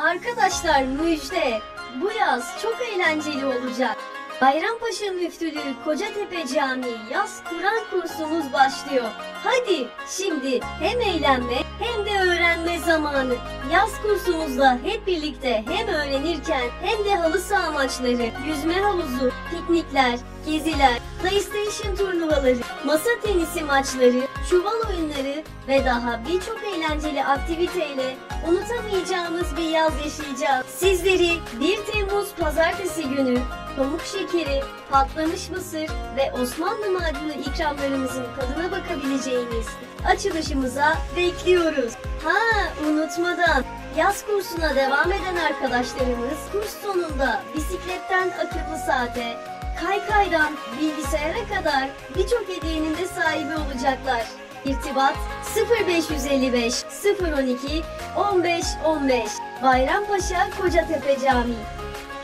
Arkadaşlar müjde! Bu yaz çok eğlenceli olacak. Bayrampaşa Müftülüğü Kocatepe Camii yaz Kur'an kursumuz başlıyor. Hadi şimdi hem eğlenme hem de öğrenme zamanı. Yaz kursumuzda hep birlikte hem öğrenirken hem de halı saha maçları, yüzme havuzu, piknikler, geziler, PlayStation turnuvaları, masa tenisi maçları, çuval oyunları ve daha birçok eğlenceli aktiviteyle unutamayacağımız bir yaz yaşayacağız. Sizleri 1 Temmuz Pazartesi günü pamuk şekeri, patlamış mısır ve Osmanlı macunu ikramlarımızın tadına bakabileceğiniz açılışımıza bekliyoruz. Unutmadan yaz kursuna devam eden arkadaşlarımız kurs sonunda bisikletten akıllı saate, kaykaydan bilgisayara kadar birçok hediyenin de sahibi olacaklar. İrtibat 0555 012 15 15 Bayrampaşa Kocatepe Camii.